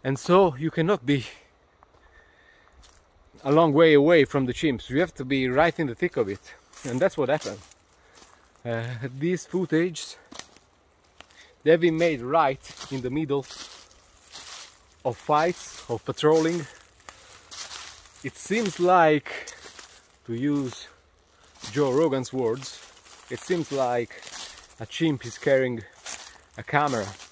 and so you cannot be a long way away from the chimps. You have to be right in the thick of it, and that's what happened. These footage, they've been made right in the middle of fights, of patrolling. It seems like, to use Joe Rogan's words, it seems like a chimp is carrying a camera